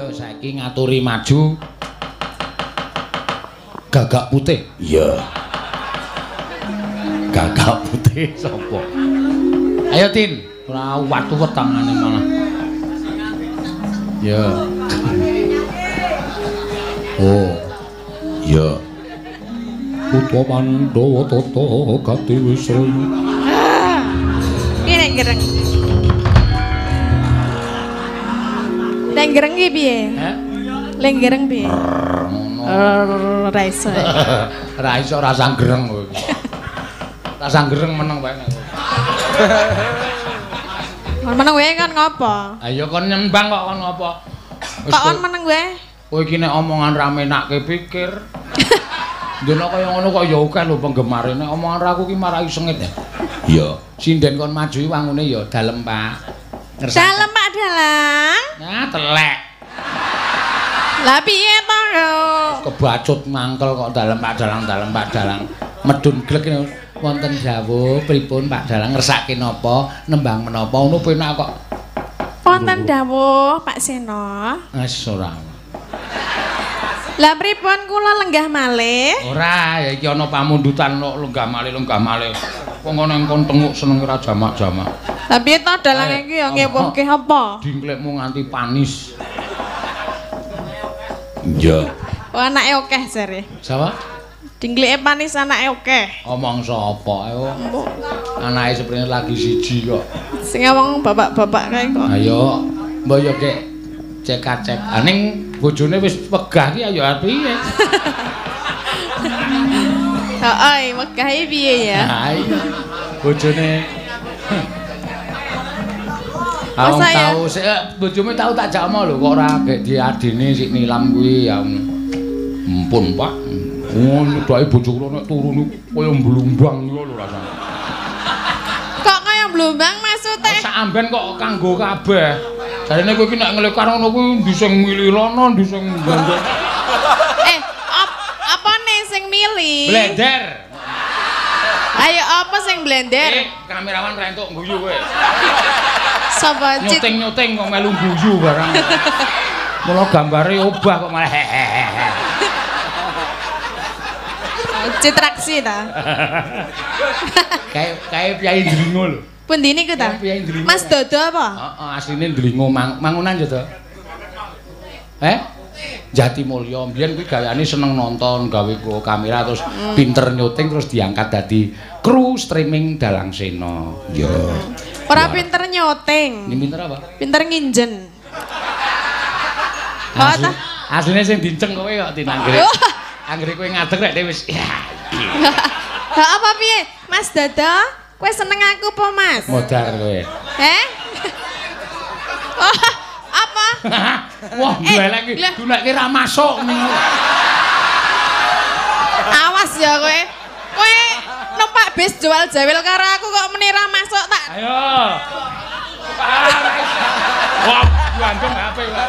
Ayo saiki ngaturi maju. Gagak putih. Iya. Gagak putih sapa? Ayo Tin, ora watu wetangane malah. Ya. Oh. Ya. Putra Pandhawa tata gati wisraya. Piye gereng? Nek gereng iki piye? Heh? Lek gereng piye? Ora iso. Ora iso rasa gereng kowe. Rasa gereng meneng wae. Kon meneng wae kan ngopo? Ayo kon nyembang kok kon ngopo? Kok kon meneng wae? Kowe iki nek omongan rame nakke pikir. Dene kaya ngono kok ya akeh lho penggemare. Nek omongan ra aku ki marai sengit ya. Iya. Sinden kon maju wangune ya dalem, Pak. Dalem Pak Dalang. Nah, telek. Lah piye to yo? Kebacut mangkel kok dalem Pak Dalang. Medun glek wonten dawuh pripun Pak Dalang ngersake napa, nembang menapa ngono penak kok. Wonten dawuh Pak Seno. Wis ora. Lah pripun kula lenggah malih? Ora, ya iki ana pamundutan kok lenggah malih. Wong ana engkon tenguk seneng ora jamak-jamak. Lah piye to dalang iki ya ngewohke apa? Dingklekmu nganti panis. Iya. Oh anake akeh jare. Sapa? Dingkleke panis anake akeh. Omong sapa ayo. Anake seprene lagi siji kok. Sing wong bapak-bapak kae kok. Ayo, mbok yo kek cek-cek. Aning bojone wis wegah ki ayo piye? Heeh, wegah iki piye ya? Ha iya. Bojone Masa ya? tahu sik bojomu tahu tak jakmo lho kok ora gek diadine sik nilam kuwi ya. Ampun, Pak. Oh, nyedaki bojo kula nek turu niku kaya mblumbang lho rasane. Kok kaya blumbang maksudnya? Sak amben kok kanggo kabeh. Jarene kowe iki nek ngelekar ngono kuwi ndi sing milirono, ndi sing bandel. Apa nih sing milih? Blender. Ayo apa sing blender? Kamerawan ra entuk guyu kowe. Sapa cit? Nyuting kok melu guyu barang. Mula gambare obah kok malah hehehe. Citraksi ta. Kayak Pyai Ndringo lho. Pundi niku ta? Pyai Ndringo. Mas Dodo apa? Heeh, asline Ndringo mangunan ya to. Jatimulya mbiyen kuwi gaweane seneng nonton, gawe kamera terus pinter nyuting terus diangkat dadi kru streaming Dalang Sena. Ya. Ora pinter nyoting. Ini pinter apa? Pinter nginjen. Oh ta? Asline sing dinceng kowe kok tinanggere. Anggere kowe ngadeg rek wis ya. Ha apa piye? Mas Dodo, kowe seneng aku apa, Mas? Modar kowe. Oh, apa? Wah, golek iki gunekke ra masuk ning. Awas ya kowe. Kowe numpak bis jual jawil karo aku kok meni ra masuk tak. Ayo. Wah, gandeng HP wae.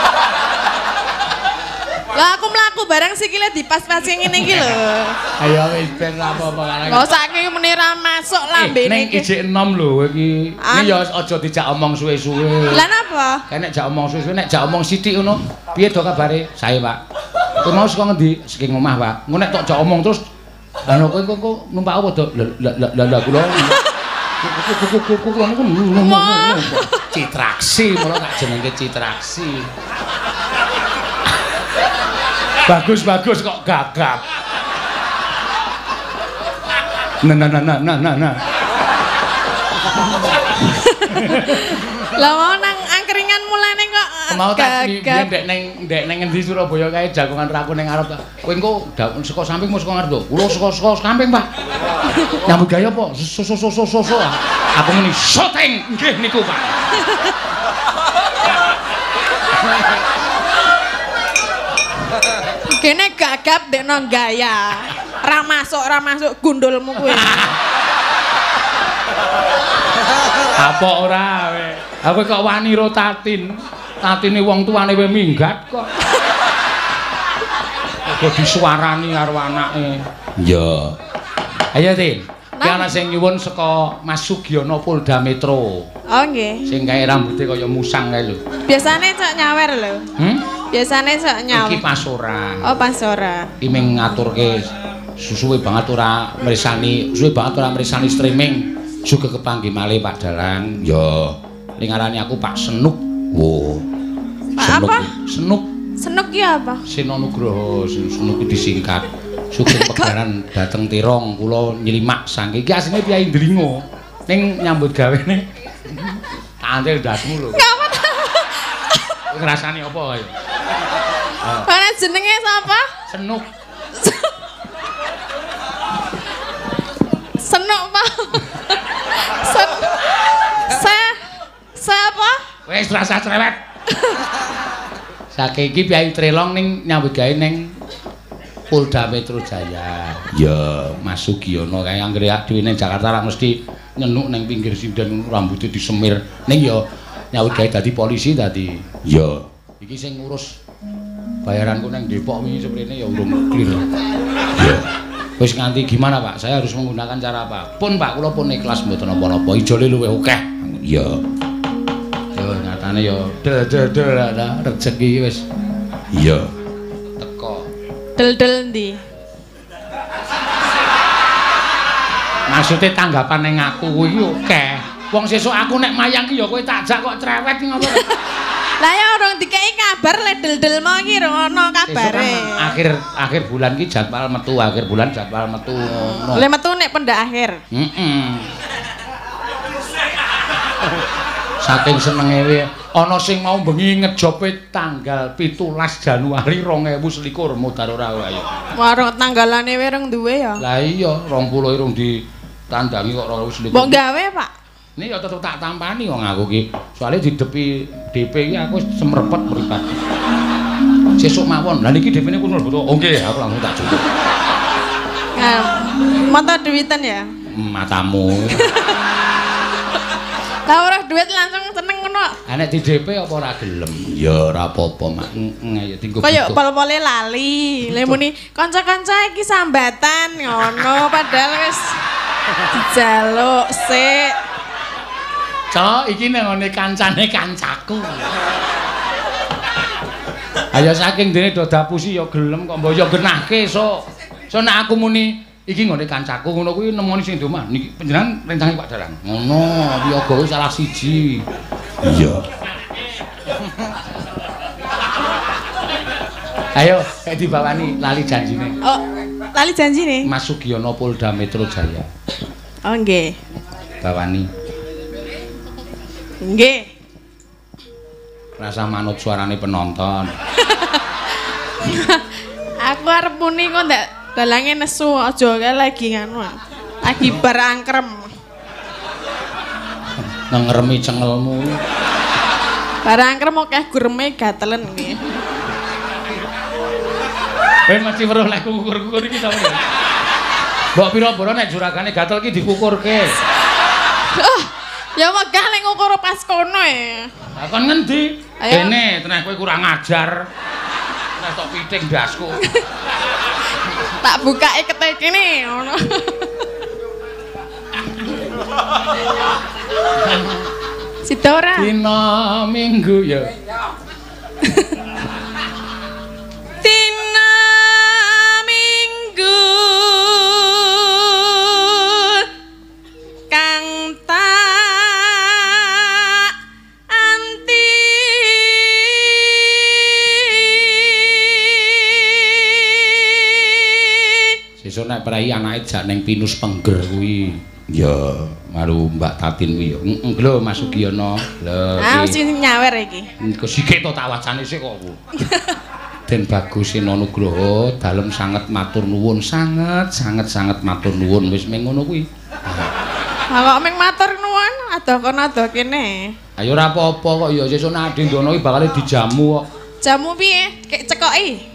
Lah aku mlaku bareng sikile dipas-pasi ngene iki lho. Ayo wis ben apa-apa kan. Kok saiki meni ra masuk lambene Ning iki. ijik 6 lho kowe iki. Iki ya aja dijak omong suwe-suwe. Lah napa? Kayak nek jak omong suwe-suwe nek jak omong sithik ngono. Piye to kabare? Sae, Pak. Kowe mau saka ngendi? Saking omah, Pak. Engko nek tok jak omong terus ana kowe numpak apa to? Lah kula. Kula niku Citraksi, mulo tak jenenge Citraksi. Bagus kok gagap. Nah. Lah mau nang angkringan mulane kok Mau tak ndek ning ngendi Surabaya kae jagongan raku ning arep. Kowe engko saka samping mau saka ngarep to. Kula saka samping, Pak. Nyambut gawe apa? So. Aku muni syuting nggih niku, Pak. kene gagap dekno gaya. Ra masuk gundulmu kuwi. Apa ora we? Aku kok wani ro tatin. Tatine wong tuane we minggat kok. Kok disuarani karo anake. Iya. Ayo, Tin. Ki ana sing nyuwun saka Mas Sugiono Polda Metro. Oh nggih. Sing kae rambuté kaya musang kae lho. Biasane cok nyawer lho. Biasane sok nyawa. Iki pas ora. Oh, pas ora. Iki ming ngaturke suwe banget ora mresani streaming. Juga kepanggih malih Pak Dalang. Ya, ning ngarani aku Pak Senuk. Wo. Pak apa? Senuk. Senuk ki apa? Seno Nugroho, Senuk iki disingkat. Sugeng pegaran dateng Tirong kula nylimak saking iki asline Kyai Ndringo. Ning nyambut gawene kantil dasmu lho. Ngapa? Ngrasani apa kaya? Ana jenenge sapa? Senuk. Senuk, Pak. Apa? Wis rasa cerewet. Saking iki Kyai Trelong ning nyambut gawe ning Polda Metro Jaya. Ya, Mas Sugiono kae anggere dhewe ning Jakarta ra mesti nyenuk ning pinggir sinden rambutnya disemir. Ning ya nyambut gawe dadi polisi dadi. Ya, iki sing ngurus bayaranku ning Depok wingi seprene ya urung clear. Ya. Wis nganti gimana, Pak? Saya harus menggunakan cara apa? Pun Pak, kula pun ikhlas mboten napa-napa. Ijole luwih akeh. Ya. Yo nyatane yo del rezeki wis. Iya. Teko. Del ndi? Maksude tanggapan ning aku kuwi akeh. Wong sesuk aku nek mayang ki ya kowe tak jak kok cerewet ngopo. Lah ya urung dikeki kabar le del mau iki ora ana kabare. Akhir bulan ki jadwal metu, akhir bulan jadwal metu ngono. Le metu nek pendak akhir. Saking senenge wae ana sing mau bengi ngejope tanggal 17 Januari 2021 mudhar ora ayo. Warung tanggalane wae rong duwe ya. Lah iya 20 urung ditandangi kok 2021. Mbok gawe, Pak. Ini ya tetep tak tampani wong aku ki. Soale didepi DP iki aku semrepet mripat. Sesuk mawon. Lah niki DP-ne kuno lho. Oh nggih, aku langsung tak cukup. Mata duitan ya? Matamu. Lah ora duit langsung seneng ngono. Ah nek di DP apa ora gelem? Ya ora apa-apa, Mak. Ayo tinggo. Kaya pol-pole lali. Le muni kanca-kanca iki sambatan ngono padahal wis dijaluk sik. Cok, iki nengone kancane kancaku. Ayo saking dene do dapusi ya gelem kok mbok ya genahke sok. So nek aku muni iki ngene kancaku ngono kuwi nemoni sing domah niki panjenengan rencangi Pak Dalang. Ngono, wiyaga kuwi salah siji. Iya. Ayo, kayak dibawani lali janjine. Oh, lali janjine? Mas Sugiono Polda Metro Jaya. Oh, nggih. Bawani. Nggih. Rasa manut suarane penonton. Aku arep muni kok ndak dalange nesu aja kae lagi nganu. Lagi bar angkrem. Ngeremi cengelmu. Bar angkrem akeh gureme gatelen iki. Mesti weruh lek kukur-kukur iki to. Mbok pira-pira nek juragane gatel iki dikukurke. Ya megah nek ngukur pas kono e. Lah kon ngendi? Kene teneh kowe kurang ajar. Nek tok piting ndasku. Tak bukake ketekene ngono. Sidora. Dina Minggu ya. Dina Minggu kang tak anti Sesuk nek prai anake jak ning Pinus Pengger kuwi. Ya, maru Mbak Tatin kuwi ya. Lho Mas Sugiono. Lho. Ah, sing nyawer iki. Engko sikik to tak wacane sik kok. Den Bagus Sena Nugroho dalem sanget matur nuwun, sanget matur nuwun wis meng ngono kuwi. Kok meng matur nuwun, adoh kono adoh kene. Ayo ora apa-apa kok ya sesuk nek Adi Ndono iki bakal dijamu kok. Jamu piye? Kek cekoki.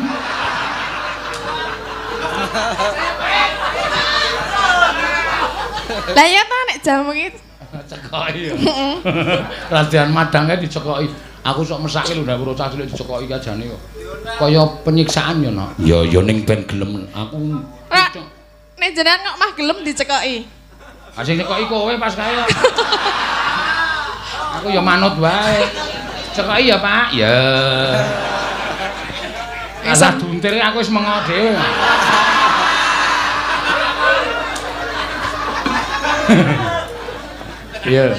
Lah ya ta nek jamu iki cekoki ya. Radian madangnya dicekoki. Aku sok mesake lho nek cah cilik dicekoki ajane kok. Kaya penyiksaan ya, Nak. Ya ning ben gelem aku. Nek jenengan kok mah gelem dicekoki. Ah sing cekoki kowe pas kae. Aku ya manut wae. Cekoki ya, Pak. Ya. Asa duntir aku wis mengo dhewe. Iya.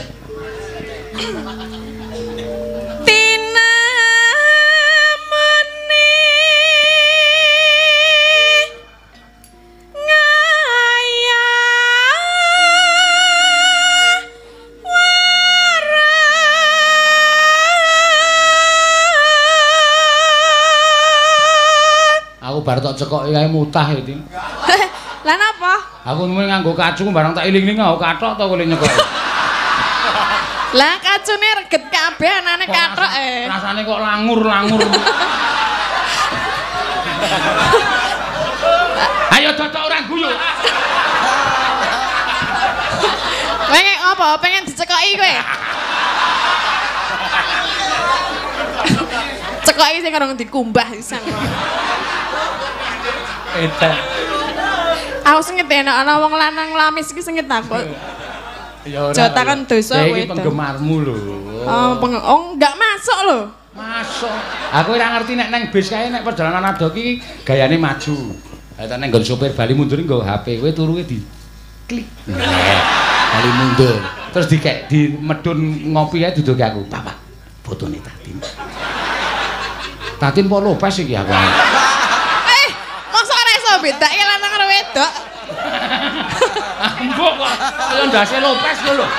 Bar tok cekoki kae mutah iki. Lah napa? Aku mung nganggo kacung barang tak iling-iling nggo kathok to kowe nyekok. Lah kacune reget kabeh anane kathok Rasane kok langur-langur. Ayo totok ora guyu. Pengen apa? Pengen dicekoki kowe? Cekoki sing karo dikumbah pisan. Edan. Aku sengit ana wong lanang lamis iki sengit aku. Ya ora. Jotakan dosa kowe. Iki penggemarmu lho. Oh, enggak masuk lho. Masuk. Aku ora ngerti nek nang bis kae nek perjalanan adok iki gayane maju. Lah nek nggon sopir bali mundur nggo HP, kowe turuke di klik. Bali mundur. Terus di medun ngopi ae duduke aku. Bapak, fotone Tatin. Tatin po Lopes iki aku. Beda ya lanang karo wedok. Mbok kok kaya ndase Lopes lho lho.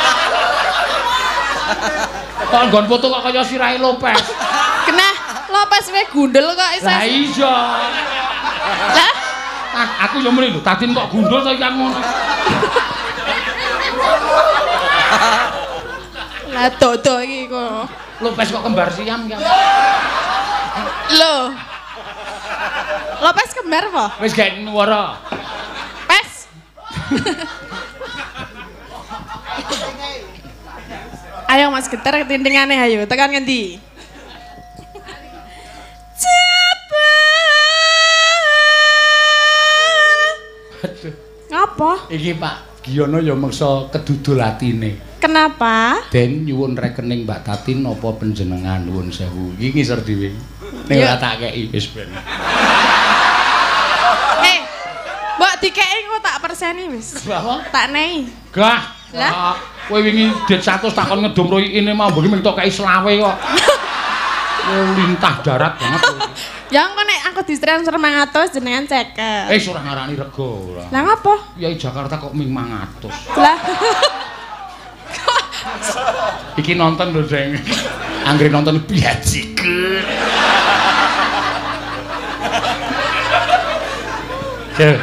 Kok nggon foto kok kaya sirahe Lopes. Kenah Lopes wae gundul kok iso. Lah iya. Lah aku yo mrene lho, Tatin kok gundul to iki ngono. Lah dodo iki kok. Lopes kok kembar siam kan. Lho. Lopes kembar apa? Wis gak nuwara. Pes. Ayo Mas Getar ketintingane ayo, tekan ngendi? Aduh. Ngapa? Iki Pak Giono ya meksa kedudul atine. Kenapa? Den nyuwun rekening Mbak Tatin napa panjenengan nuwun sewu. Iki ngisor dhewe. Ning ora tak keki wis ben. Mbok dikeki kok tak perseni wis. Apa? Tak nei. Gah. Lah, kowe wingi det 100 takon ngedum royine mau mbok mung tok kei selawe kok. Lintah darat banget. Ya engko nek aku ditransfer 500 jenengan 50. Ora ngarani rego ora. Lah ngapa? Yai Jakarta kok ming 500. Lah. Iki nonton lho, Deng. Anggere nonton piajike. Ke.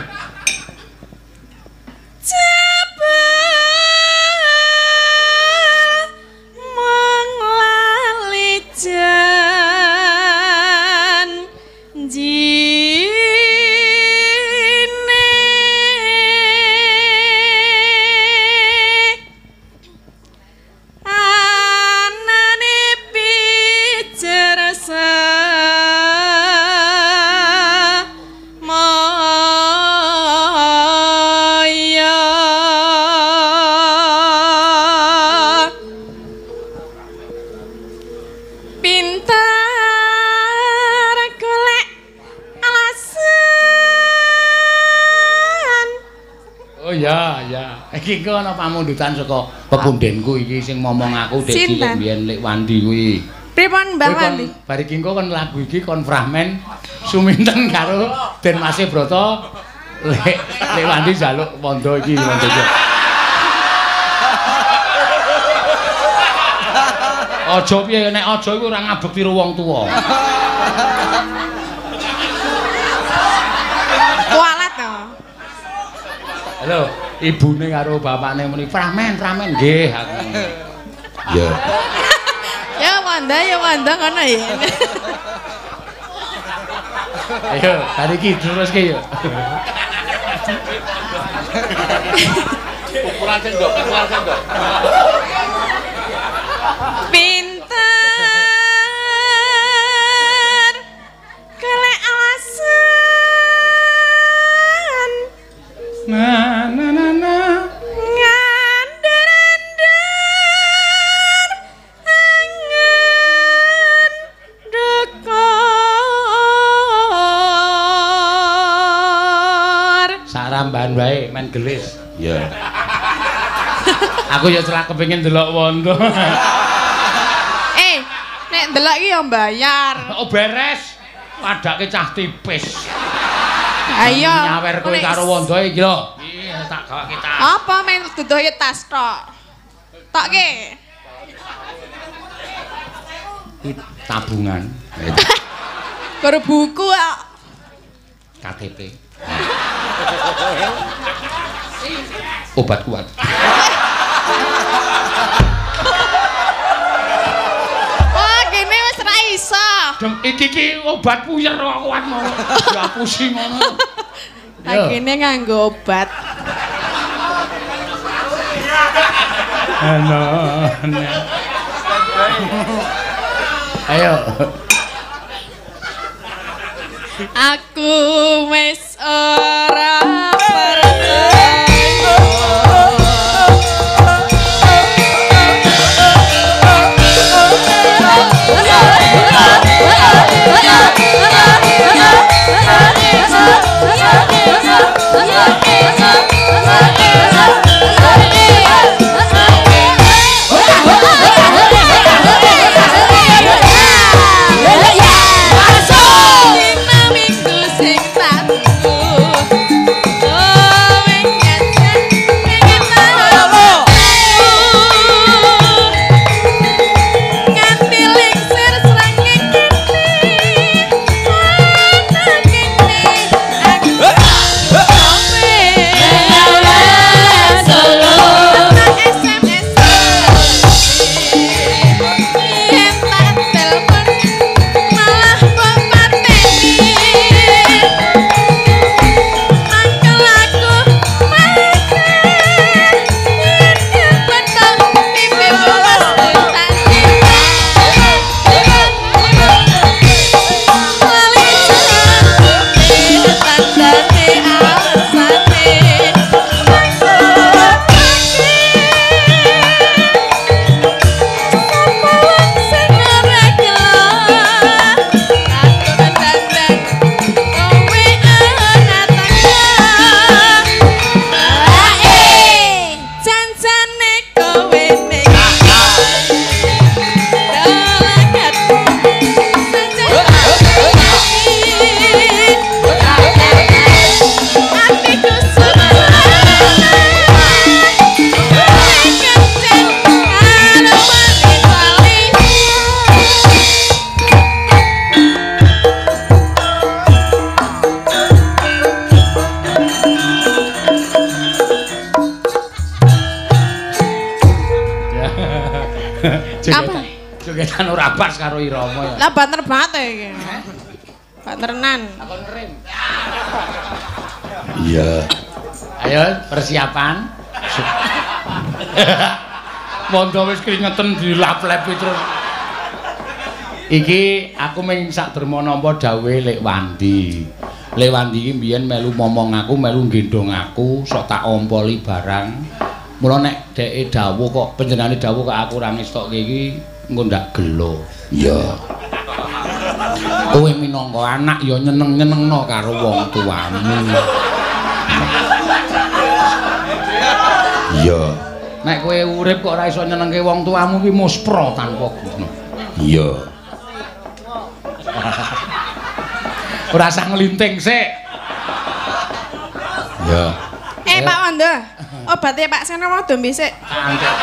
Iki kok ana pamundutan saka pepundhenku iki sing momong aku dek cilik mbiyen Lek Wandi kuwi. Pripun Mbah Wandi? Bar iki engko kon lagu iki kon fragmen suminten karo Den Masih Broto Lek Wandi njaluk wondo iki wondo iki. Aja piye nek aja iku ora ngabek tiru wong tuwa. Kualat to. Halo. Ibune karo bapakne muni Pramen nggih aku. Ya. Ya Wanda ngono ya. Ayo, hari iki teruske yo. Ukuran sendok. Pinter kelek alasan. Na ngandar-andar angen deko rebahan bae main gelis. Iya. Aku ya celak kepengin delok wondo. Nek ndelok iki ya bayar. Oh beres. Padake cah tipis. Ayo. Nyawer kowe karo wondo iki lho. Iya tak gawake tas. Apa main dudohe tas tok? Tokke. Tabungan. Karo buku kok. KTP. Obat kuat. Oh, kene wis ra iso. Iki obat puyer kok kuat mau. Ya pusing ngono. Lah kene nganggo obat. Ayo. Aku wis ora percaya. Jogetan ora pas karo irama ya. Lah banter banget iki. Banterenan. Apa ngerem? Iya. Ayo persiapan. Wondo wis keringetan dilap-lep terus. Iki aku mung sak derma nampa dawuhe Lek Wandi. Lek Wandi iki mbiyen melu momong aku, melu gendong aku, sok tak ompoli barang. Mula nek dheke dawuh kok panjenengane dawuh kok aku ora ngestokke iki engko ndak gelo. Iya. Kowe minangka anak ya nyeneng-nyenengno karo wong tuamu. Iya. Nek kowe urip kok ora iso nyenengke wong tuamu kuwi muspra tanpa guna. Iya. Ora usah nglinting sik. Ya. Pak Wanda, obatnya Pak Seno mau dombe sik. Antek.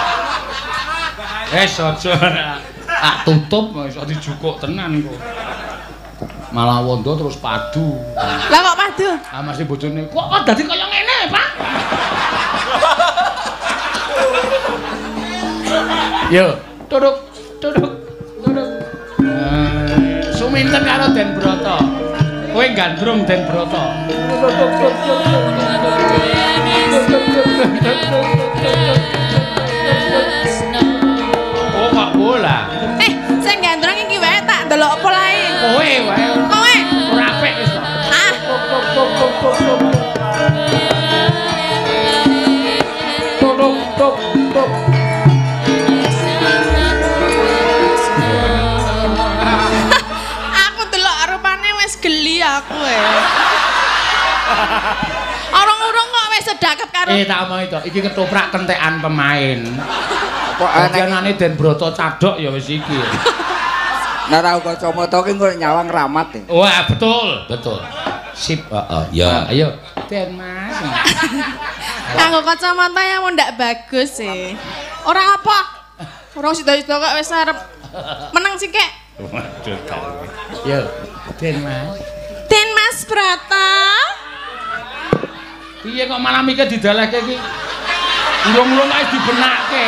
Aja tak tutup iso dijukuk tenan kok. Malah Wanda terus padu. Lah kok padu? Ah masih bojone kok dadi kaya ngene, Pak. Yo, duduk. Suminten karo Den Broto. Kowe gandrung Den Broto. Oh, kok bola. Sing gandrung iki wae tak ndelok apa lae. Kowe wae. Kowe Ora apik wis to. Ah. Tok. Aku delok rupane wis geli aku. Orang tak omong itu. Iki ketoprak kentekan pemain. Kok anane Den Broto Cadok ya wis iki. Nek ra kacamata ki kok nyawang ramat e. Wah, betul. Sip, ya, ayo. Den Mas. Kanggo kacamata ya mau ndak bagus sih. Ora apa. Ora sida-sida kok wis arep meneng sih kek. Waduh. Yo, Den Mas. Den Mas Broto. Piye kok malam iki didalehke iki? Urung-urung ae dibenakke.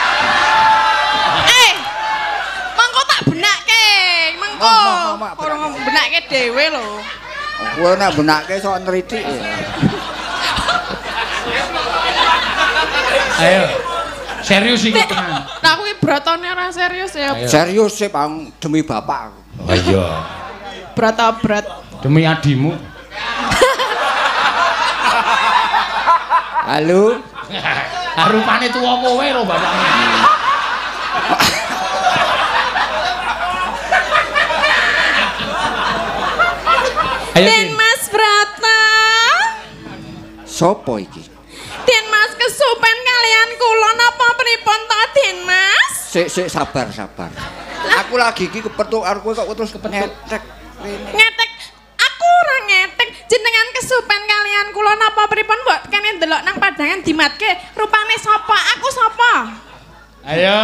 Mengko tak benakke. Mengko. Ora benakke dhewe lho. Kowe nek benakke sok nritik. Ayo. Serius iki tenan. Lah aku iki brotone ora serius ya. Serius sih Bang demi bapak aku. Oh iya. Brot. Demi adimu. Halo. Rupane tuwa kowe lho bapakmu. Den Mas Broto. Sopo iki? Den Mas kesupen kalian kula napa pripun to Den Mas? Sik sabar. Aku lagi iki kepethuk karo kowe kok terus ngetek. Ngetek. Aku ora ngetek. Jenengan kesupen kalian kula napa pripun mbok kene ndelok nang padangan dimatke. Rupane sapa? Aku sapa? Ayo.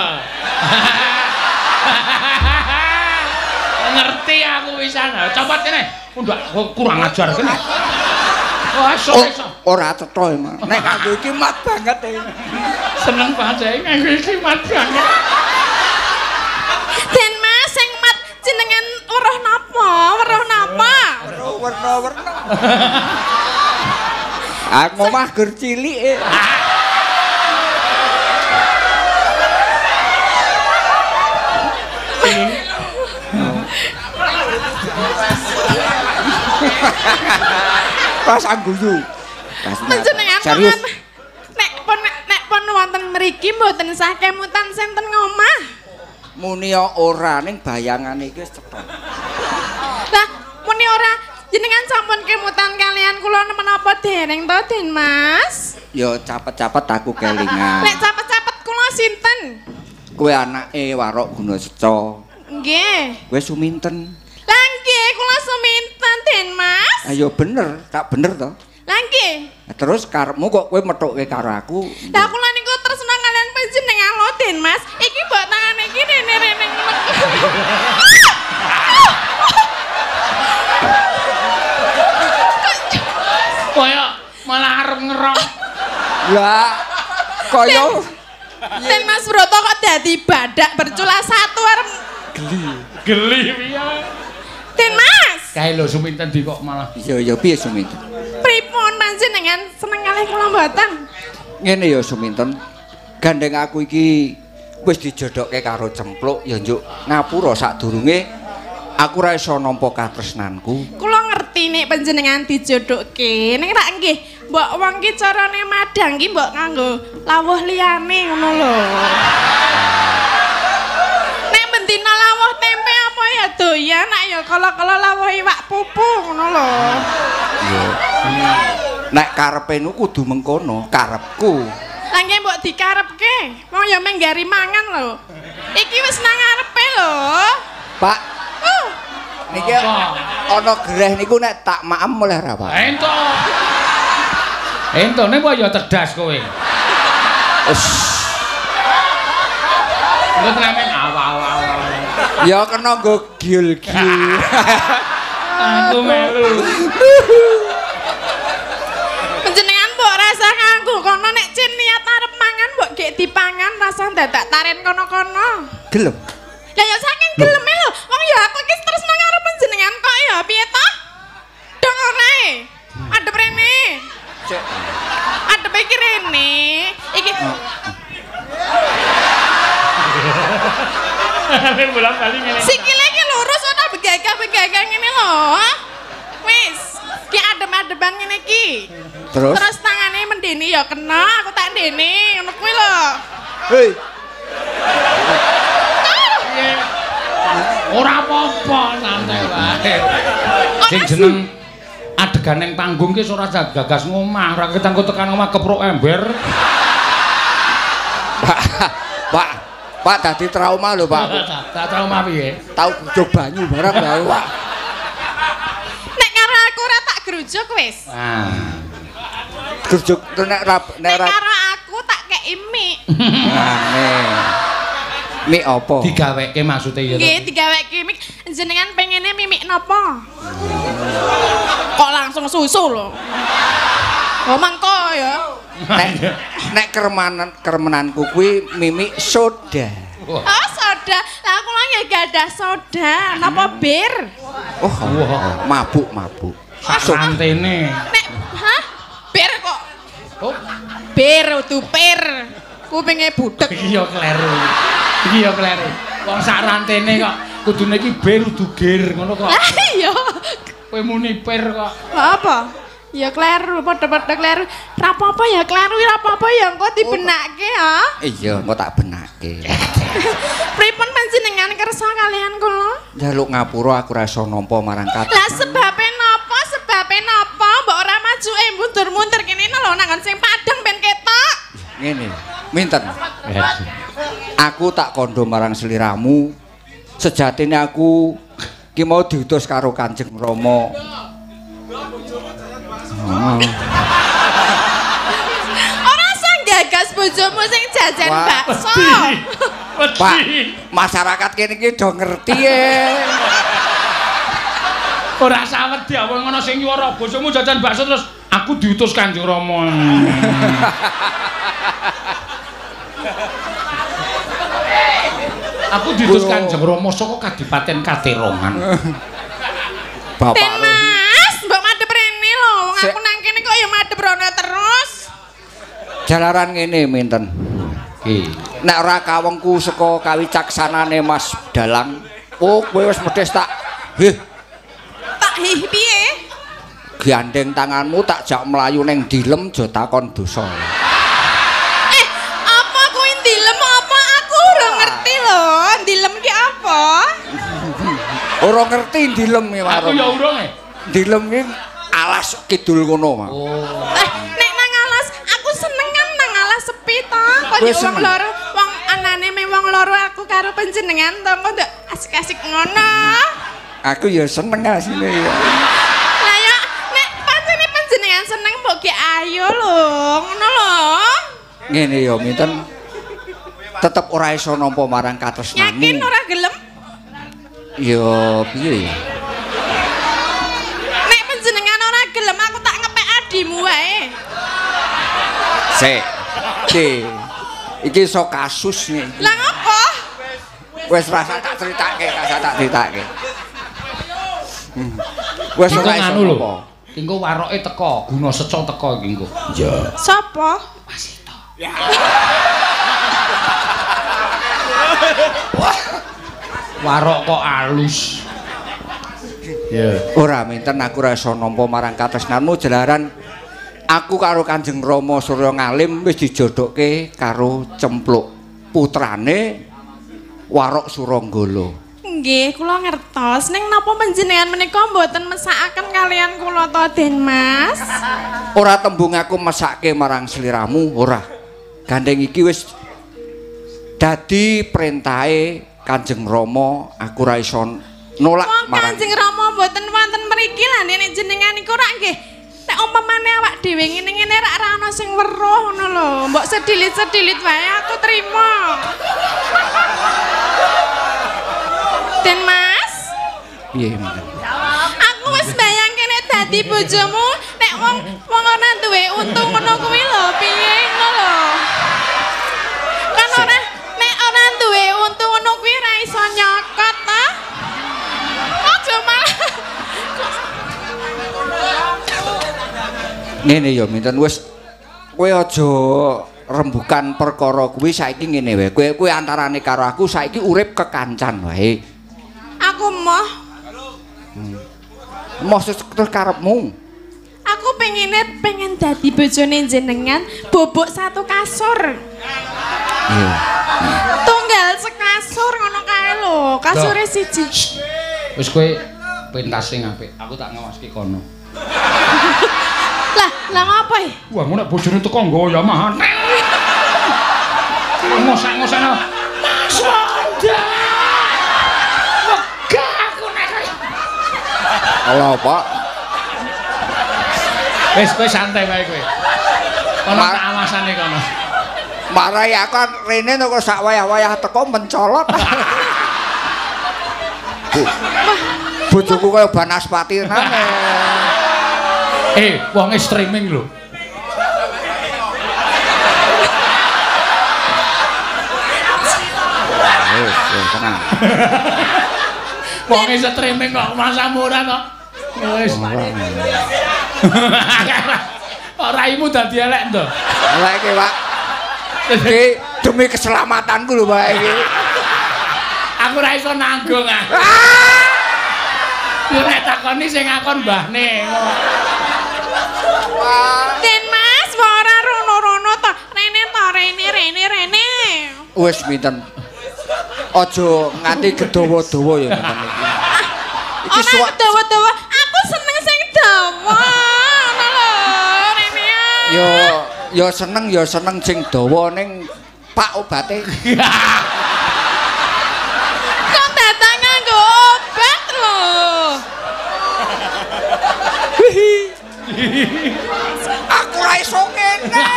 Ngerti aku wisan. Copot kene. Ndak kurang ajar kene. Wah, iso. Ora cetha emang. Nek aku iki mat banget e. Seneng banget aku iki mat banget. Den Mas sing mat jenengan weruh napa? Werna-werna. Aku mah gur cilik e. Pas angguyu. Panjenengan serius. Nek pun wonten mriki mboten sah kemutan senten ngomah. Muni ora ning bayangane iki wis cetha. Lah, muni ora jenengan sampun kemutan kalian kula menapa dereng to Den Mas? Ya capet-capet aku kelingan. Nek capet-capet kula sinten? Kowe anake Warok Gunaseca. Nggih. Kowe Suminten. Lah nggih kula suminten Den Mas. Ayo bener, tak bener to. Lah nggih. Terus karepmu kok kowe methuke karo aku? Lah kula niku tresna kalian panjenengan lho Den Mas. Iki mbok tangane iki rene-rene. Kaya malah arep ngerong. Lah kaya Den Mas Broto kok dadi badak bercula satu arep Geli piye? Den Mas. Kae lho Suminten di kok malah. ya piye Suminten? Pripun panjenengan seneng kalih kula mboten? Ngene ya Suminten. Gandeng aku iki wis dijodokke karo Cempluk ya njuk ngapura sadurunge aku ora iso nampa katresnanku. Kula ngerti nek panjenengan dijodokke, ning rak nggih, mbok wong ki carane madang ki mbok nganggo lawuh liyane ngono lho. Nek bendina lawuh tempe apa ya doyan, nek ya kala-kala lawuh iwak pupu ngono lho. Nek karepe nu kudu mengkono, karepku. Lah nggih mbok dikarepke, wong ya menggari mangan lho. Iki wis nang ngarepe lho. Pak, niki ana greh niku nek tak maem oleh ra, Pak? Entone kok ya cerdas kowe. Lu tenamen awal-awal. Ya kena nggo giul-giul. Aku melu. Panjenengan mbok rasa nganggo kono nek cin niat arep mangan mbok gek dipangan rasa dadak taren kono-kono. Gelem. Lah ya saking geleme lho. Wong ya aku iki tresno karo panjenengan kok ya piye to? Dong ora e. Adep rene. Cek. Adep iki rene. Iki Bolang-balik ngene. sikile iki lurus ora begagah-begagah ngene lho. Wis, ki adem-adeban ngene iki. Terus tangane mendeni ya kena, aku tak ndene ngono kuwi lho. hei, Ora apa-apa, santai wae. Sing jeneng adegan ning panggung ki ora gagas ngomah, ora ketanggo tekan omah kepruk ember. Pak dadi trauma lho, Pak. Tak trauma piye? Tau bujuk banyu barang lho, Pak. Nek karo aku ora tak grujuk wis. Nah. Grujuk nek karo aku tak kei mie. Mie apa? Digaweke maksude ya. Nggih, digaweke mie. Jenengan pengene mimik napa? Kok langsung susu lho. Oh mangko ya. Nek keremenanku kuwi mimik soda. Oh soda. Lah kula ya gadah soda. Napa bir? Oh, mabuk. Santene. Nek hah? Bir kok. Oh, Bir udu pir. Kupinge budek. iya kleru. Wong sak rantene kok kudune iki bir udu gir ngono kok. Lah iya. Kowe muni pir kok. Apa? Ya kleru, padha-padha kleru. Ra apa-apa ya kleru, ra apa-apa ya engko dibenake ya. Iya, engko tak benake. Pripun panjenengan kersa kalian kula? Njaluk ngapura aku ra iso nampa marang kat. Lah sebabe napa? Mbok ora majuke mundur-mundur kene lho nang sing padang ben ketok. Ngene, minten. Aku tak kandha marang sliramu. Sejatine aku ki mau diutus karo Kanjeng Rama. Ora sang gagas bojomu sing jajan bakso. Pak, masyarakat kene iki do ngerti e. Ora sawedi apa ngono sing nyuwara bojomu jajan bakso terus aku diutus Kanjeng Rama. Aku diutus Kanjeng Rama saka Kadipaten Katerongan. Bapak Mas, mbok madhep rene lho. Wong aku nang kene kok ya madhep rono terus. Jalaran ngene minten. Nek ora kawengku saka kawicaksanane Mas Dalang, oh kowe wis medhes tak. Tak piye? Gandeng tanganmu tak jak mlayu ning dilem aja takon dosa. Apa kuwi dilem apa? Aku ora ngerti lho. Dilem ki apa? Ora ngerti dilem iki Aku ya urung e. Dilem ki alas kidul kono, Mak. Nek nang alas aku seneng kan nang alas sepi to. Kok wong loro, wong anane me wong loro aku karo panjenengan to kok ndak asik-asik ngono. Aku ya seneng asine ya. Lah ya nek pancene panjenengan seneng mbok ge ayo lho, ngono lho. Ngene ya minten. Tetep ora iso nampa marang katresnani. Yakin ora gelem? Ya piye ya? Nek panjenengan ora gelem aku tak ngepek adimu wae. Sik. Iki iso kasus nih. Lah ngopo? Wis rasa tak critake. Wis ora iso apa. Engko waroke teko, guna seco teko iki engko. Iya. Sapa? Wasito. Warok kok alus. Ya. Ora minten aku ora iso nampa marang katresnanmu jalaran aku karo Kanjeng Rama Surya Ngalim wis dijodokke karo Cempluk putrane Warok Suranggala. Nggih, kula ngertos. Ning napa panjenengan menika mboten mesakaken kalian kula to, Den Mas? Ora tembung aku mesake marang sliramu, ora. Gandeng iki wis dadi perintahe Kanjeng Rama, aku ra iso nolak marang Kanjeng Rama mboten wonten mriki lha nek jenengan iku rak nggih. Nek umpamane awak dhewe ngene-ngene rak ra ana sing weruh ngono lho. Mbok sedilit-sedilit wae aku trima. Den Mas? piye men. Aku wis bayang kene dadi bojomu nek wong ora duwe untung ngono kuwi lho, piye ngono lho. Kan ora nek ora duwe untung ngono kuwi ra iso nyokot ta? Aja malah. Ngene ya minten wis kowe aja rembukan perkara kuwi saiki ngene wae. Kowe antarane karo aku saiki urip kekancan wae. Aku moh. Moh terus karepmu. Aku pengen dadi bojone jenengan, bobok satu kasur. Iya. Tunggal sekasur ngono kae lho, kasure siji. Wis kowe pentas sing apik, aku tak ngawaske kono. Lah ngapa iki? Wah, ngono nek bojone teko nggawa Yamaha. Ngosak-ngosak. Mas Wanda. Wegah aku nek. Ala, Pak. Wis kowe santai wae kowe. Ono tak awasane kono. Marai aku rene kok sak wayah-wayah teko mencolot. Bojoku kaya Banaspati tenan. Wonge streaming lho. Wis, tenang. Wonge streaming kok masa murah kok. Wis. Raimu dadi elek to. Elek iki, Pak. Iki demi keselamatanku lho, Pak iki. Aku ora iso nanggung ah. Yo nek takoni sing ngakon mbahne. Den Mas, ora rono-rono to. Rene to, rene. Wis minten. Aja nganti gedawa-dawa ya ngeten iki. Iki Ora dawa-dawa, aku seneng sing dawa. Ngono lho, rene. Ya seneng sing dawa ning Pak obate. Kok datang nganggo obat lho. Aku ora iso ngene.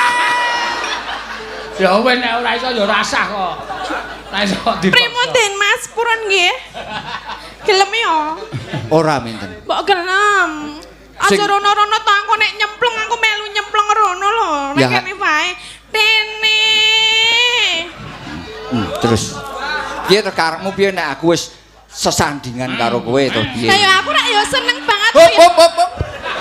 Ya wis nek ora iso ya rasah kok. Ora iso dipaksa. Primo Den Mas, purun nggih. Gelem ya? Ora minten. Mbok gelem. Aja Sing- rono-rono to aku nek nyemplung aku melu nyemplung rono lho. Nek Ya. kene wae. Dene. Terus piye to karepmu piye nek aku wis sesandingan karo kowe to piye? Lah ya aku rak ya seneng banget Hop ya. hop hop. hop.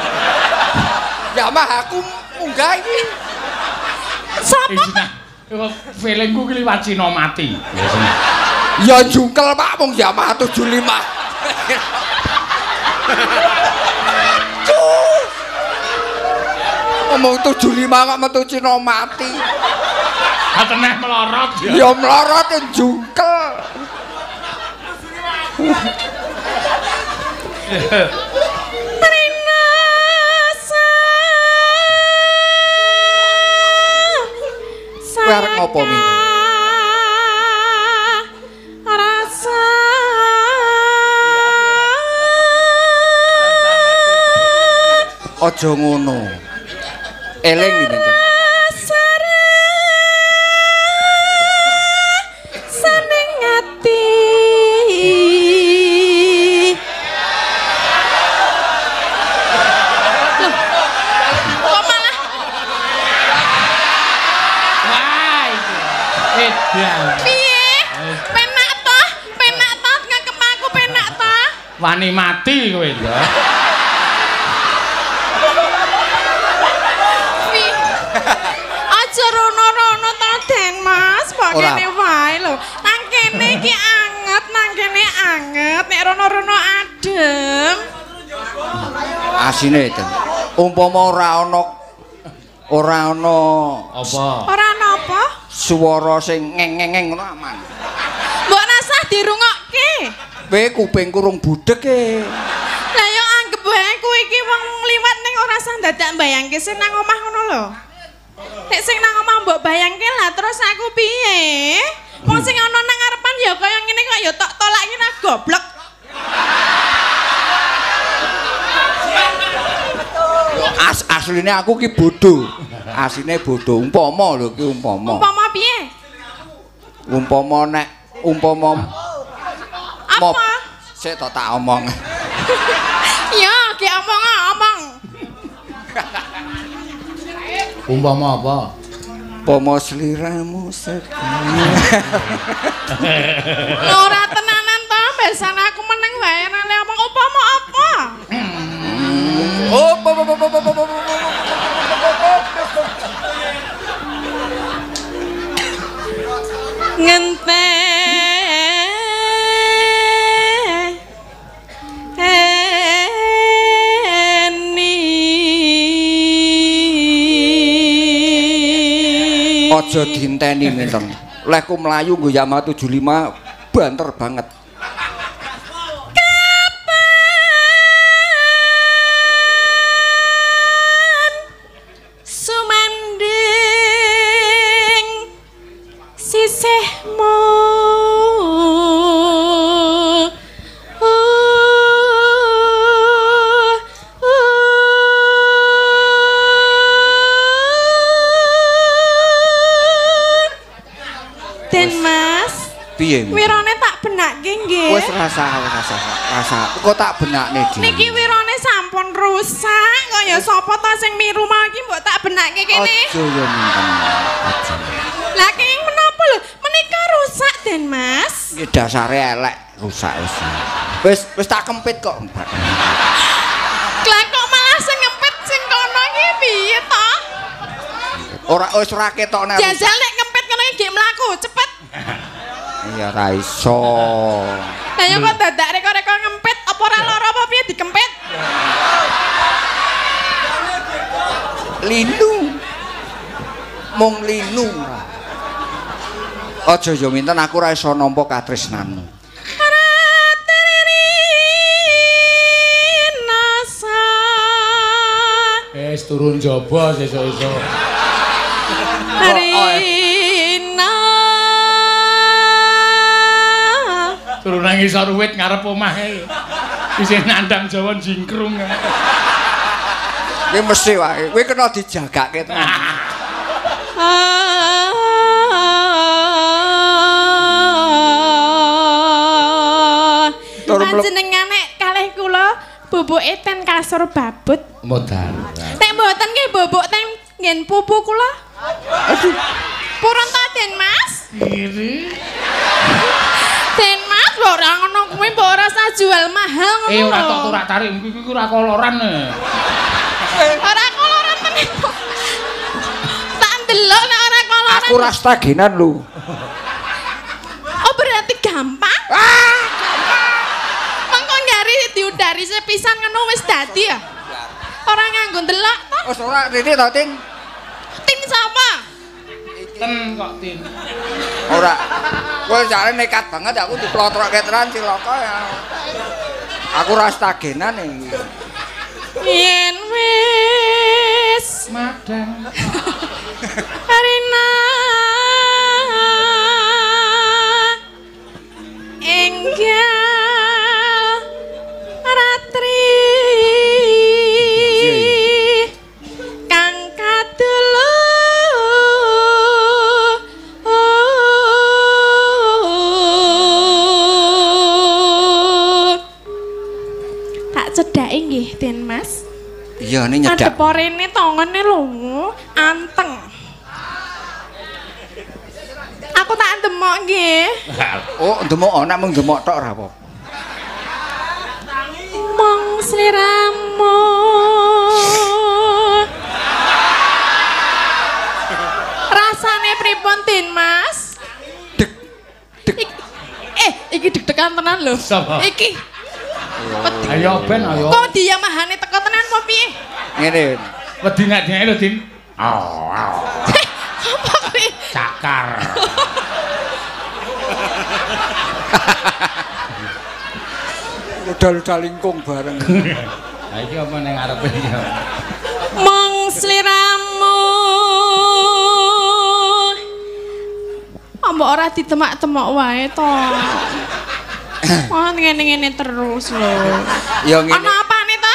Ya mah aku munggah iki. Sopo? Feelingku ki liwat Cina mati. Biasane. Ya jungkel Pak mung Yamaha 75. Ngomong 75 kok metu Cina mati. Ateneh melorot ya. Ya mlorot jungkel. Kowe arep ngopo, Minten? Rasa Aja ngono. Eling iki, Minten. seneng ati kok malah Wah, itu. Edan. piye penak toh ngekep aku penak toh Wani mati kowe lho. Pi- aja rono-rono to Den Mas kok Ora. kene wae lho nang kene iki anget nek rono-rono adem Asine ten. Umpama ora ana Apa? ora napa swara sing ngeng-ngeng ngono aman. mbok rasah dirungokke Kowe kuping kurung budhek e. lah yo anggap wae kowe iki wong liwat ning ora sah dadak mbayangke sing nang omah ngono lho nek sing nang omah mbok bayangke lah terus aku piye wong sing ana nang ngarepan ya kaya ngene kok ya tok tolak ngene goblok Asline aku ki bodho. Asline bodho. Umpama lho ki umpama. umpama piye Umpama apa Sik tak omong. ya ki omong Umpama apa? Umpama sliramu sedih. ora tenanan to besan aku meneng wae nang omong umpama apa Oh, ngenteni aja dinteni Minten. Lehku mlayu nggo Yamaha 75 banter banget. kalihmu Den Mas piye wirane tak benake nggih wis rasa kok tak benakne dhewe niki wirane sampun rusak kaya sapa ta sing miru mau iki mbok tak benake kene aja ya minten aja lah kenging menapa lho menika rusak Den Mas iki dasare elek rusak wis tak kempit kok lah kok malah sing ngempit sing kono iki piye to ora ketok nek jajal nek ngempit ngono iki mlaku cepet iya ra iso lah ya kok dadak reko-reko ngempit apa ora lara apa piye dikempit linu mung linu aja ya minten aku ora iso nampa katresnanmu wis turun jaba sesuk-esuk Rina turun nang isor wit ngarep omahe isih nandang jawan jingkrung kuwi mesti wae kuwi kena dijagake tenan panjenengane kalih kula bubuke ten kasur babut modal nek mboten nggih bubuk ten nggen pupu kula aduh purun ta Den Mas iri Den Mas lho ora ngono kuwi mbok ora usah jual mahal ngono ora tok turak tarik iki ora koloran ora koloran tenan tak ndelok nek ora koloran aku ora stagenan lho oh berarti gampang mengko nyari diudari sepisan ngono wis dadi ya ora nganggo ndelok to wis ora rene to Tin tin sapa ten kok tin ora kowe jare nekat banget aku diplotrokke tenan cilaka ya aku ora stagenan iki yen wis madang Rina enggal ratri kang kadulu tak cedhake nggih Den Mas iya ini nyedak adep rene tongone lho anteng aku tak demok nggih oh ndemok ana mung ndemok tok ora apa mong sliramu rasane pripun Den Mas dek iki deg-degan tenan lho Sapa? iki ayo ben ayo kok diyamahane teko tenan apa piye ngene wedi nek dhek lho din apa kuwi cakar udal-udal lingkung bareng ha iki apa ning ngarepe iki mong sliramu ambok ora ditemak-temak wae to oh ngene-ngene terus lho ya ngene ana apane to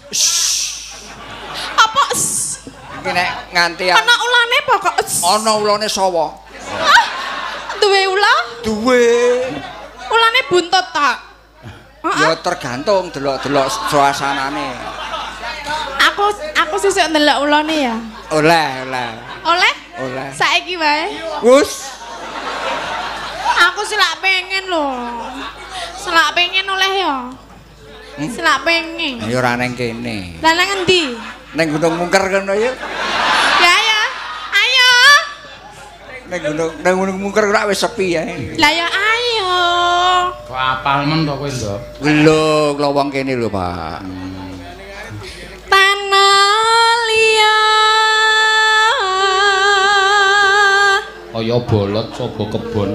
apa iki nek nganti ana ulane pokok ana ulane sawa duwe ula duwe ulane buntut ta ya tergantung delok-delok suasanane aku sesuk ndelok ulane ya oleh oleh saiki wae wus aku selak pengen lho selak pengen oleh ya selak pengen ya ora ning kene lah nang endi ning Gunung Mungker kono ya ya ayo ning Gunung Mungker ora wis sepi ya lah ya ayo kok apal men to kowe ndok lho kula wong kene lho Pak tanah liat kaya bolot saka kebon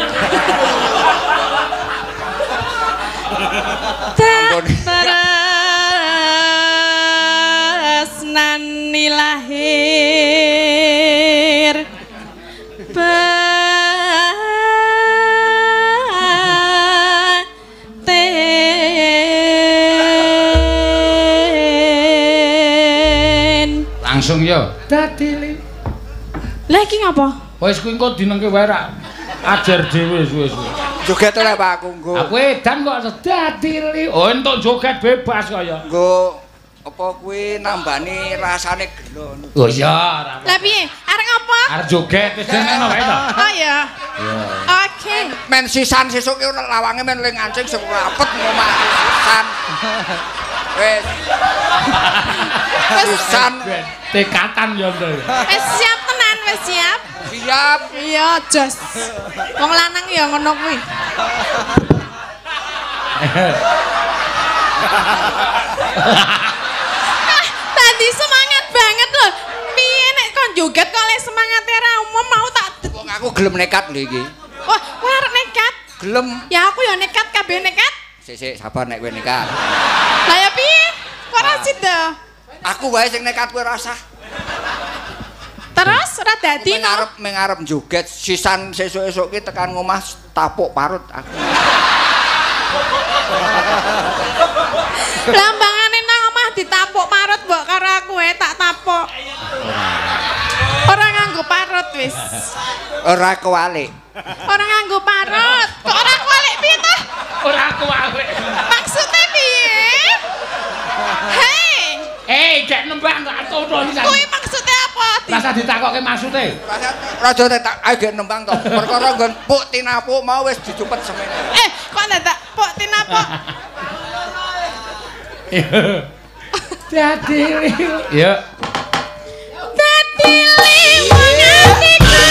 tresnani lahir batin langsung ya. Dadi Lah iki ngapa? wis kuwi engko dinengke wae ra ajar dhewe wis. Joget oleh Pak aku nggo. Aku edan kok dadi oh entuk joget bebas kaya. Nggo apa kuwi nambani rasane gelo. Oh iya, ora. Lah piye? Arek ngapa? Arep joget wis ngono wae to. Oh iya. Iya. Oke. Men sisan sesuk ki lawange men ling ancing sing rapet ngomah sisan. Wis. Sisan tekatan yo to. Wis siap tenan, wis siap. Siap. Iya, jos. Wong lanang ya ngono kuwi. Tadi semangat banget loh. Piye nek kon joget kok lek semangate ra umum mau tak Wong aku gelem nekat lho iki. wah, kowe arek nekat. Gelem. Ya aku ya nekat kabeh nekat. Sik sabar nek kowe nekat. Lah ya piye? Kok ra sida? Aku wae sing nekat kowe rasah. Terus ora dadi no. Mengarep joget sisan sesuk-esuk ki tekan ngomah tapuk parut aku. Lambangane nang omah ditapuk parut mbok karo aku tak tapuk. Ora nganggo parut wis. Ora kewalik. Ora nganggo parut. Kok ora kualik piye ta? Ora kualik. Maksudnya piye? Hei, Gek nembang kok aku to iki. kuwi maksudnya apa? Rasa ditakokke maksude. Raja tak ae gek nembang to. Perkara nggon puk tinapuk mau wis dicupet semene. Kok ndak pok tinapuk? Dadi ya. Dadi wong atiku.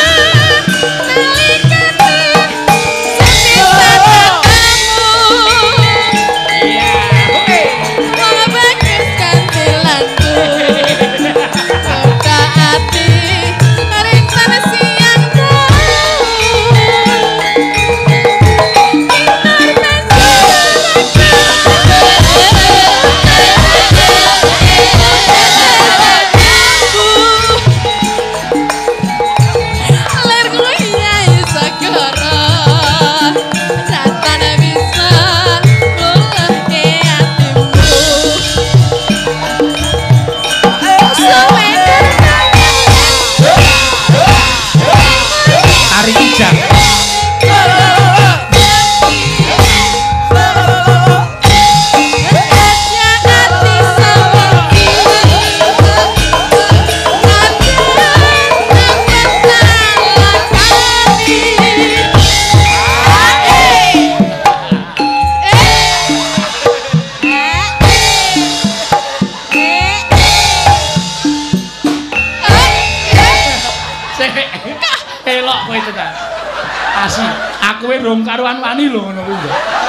Nalikane sepisan kamu. Iya. Wong bagus kantilanku. Kota ati rintan siang Tari kijang. Elok kowe tenan. Asli, aku wis rong karuan wani lho ngono kuwi.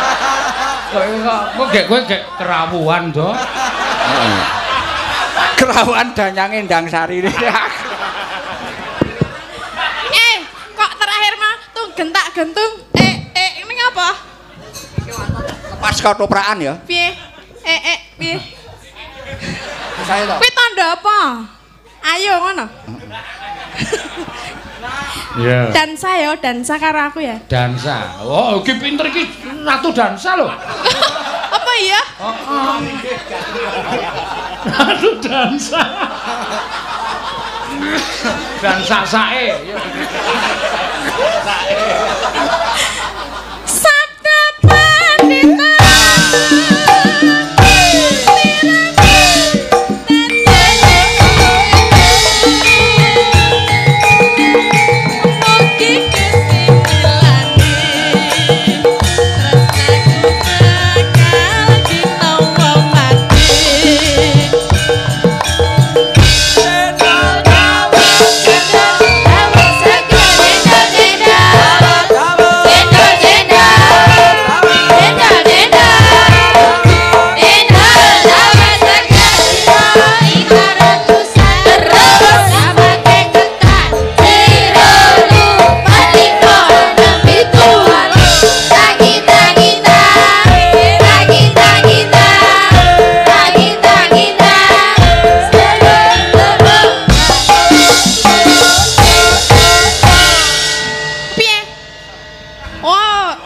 Kok kowe gek kerawuan to. Kerawan danyange ndang sarine. Kok terakhir mah tuh gentak gentung. Ini ngapa? Lepas kotoprakan ya. Piye? Piye? Saya to. Kuwi tanda apa? Ayo ngono. Iya. Dansa ya, dansa karo aku ya. Dansa. Oh, iki pinter iki ratu dansa lho. Apa iya? Ratu dansa. Dansa sae. Sabda pandita.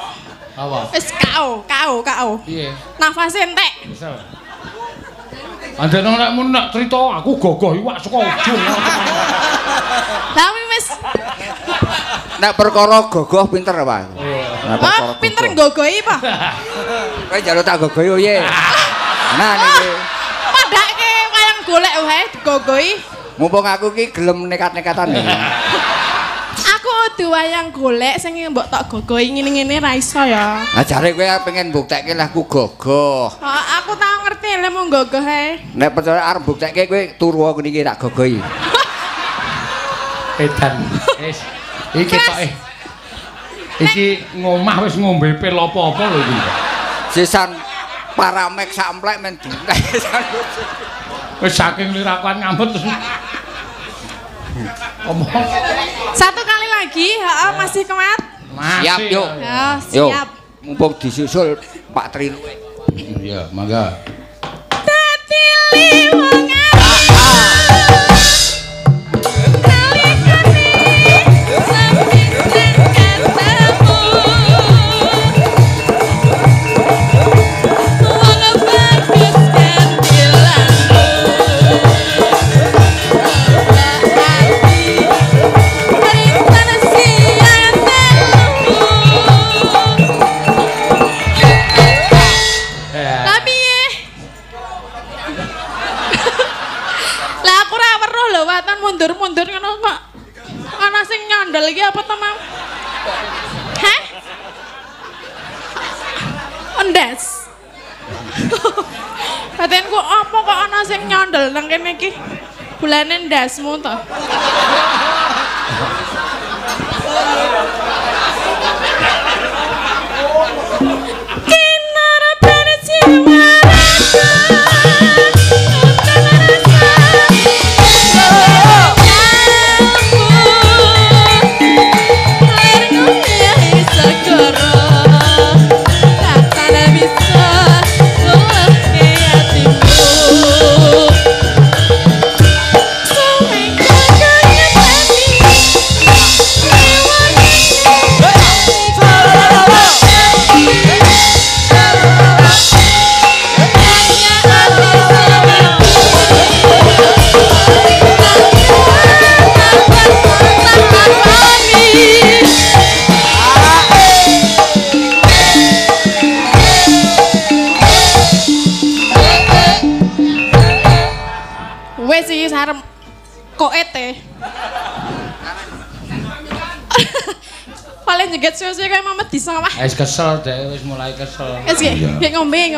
Apa? Wis kau. Piye? Nafas entek. Bisa. Andene nek mun nek crita aku gogoh iwak saka ujung. Tapi wis Nek perkara gogoh pinter apa? pinter nggogohi apa? Kowe njaluk tak gogohi ye. Nah niki. Padake wayang golek wae digogohi. Mumpung aku ki gelem nekat-nekatan iki. Aku kudu wayang golek sing mbok tak gogohi ngene-ngene ra iso ya. Lah jare kowe pengen mbuktekke lah aku gogoh. Aku tau ngerti lek mung gogoh ae. Nek percaya arep mbuktekke kowe turu aku niki tak gogohi. Edan. Wis. Iki ketoke. Iki ngomah wis ngombe pil apa-apa lho iki. Sisan paramek samplek men dintek. Wis saking lirakuan ngambet terus. Omong. Satu kali lagi, masih kuat. Siap yuk. Ya, Yo, siap. mumpung disusul Pak Tri luwe. Iya, mangga. Dadi liwang mundur-mundur ngono kok ana sing nyandel iki apa to, Mam? Hah? Endes. Batenku apa kok ana sing nyandel nang kene iki? Bulane ndasmu to. Kinara pensi sarem koete. Paling jeget suwe-suwe kaya Mamet Disa wah. Wis kesel dek, wis mulai kesel. Wis nggih ngombe.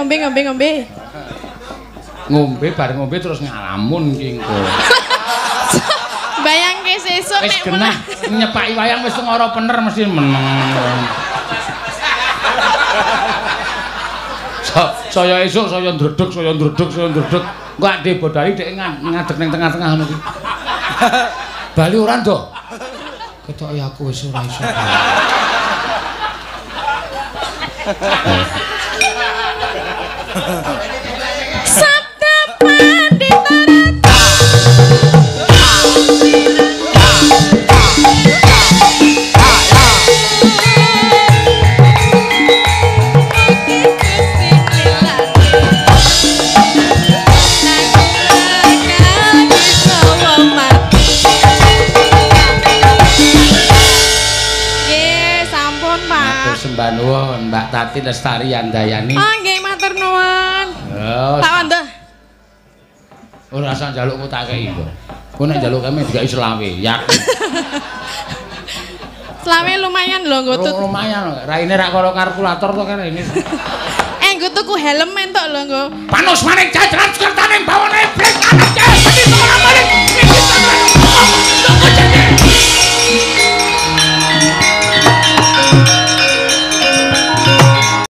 Ngombe bar ngombe terus ngalamun ki engko. Bayangke sesuk Wis nek genah nyepaki wayang wis ngora pener mesti meneng. Saya esuk saya ndredeg. Engko ade bodali dek ngadeg ning tengah-tengah ngono ki. Bali ora ndo. Ketoke aku wis ora iso. Sabda Pandita Sembah nuwun Mbak Tati Lestari Andayani. Oh nggih matur nuwun. Pak Wanda. Ora usah njalukku tak kei kok. Ku nek njaluk kami dikai selawe, yakin. Selawe lumayan lho nggo tuku. Lumayan, raine rak karo kalkulator to kene ini. Nggo tuku helm entuk lho nggo. Panus maning jajaran sekertaning bawane blek anak.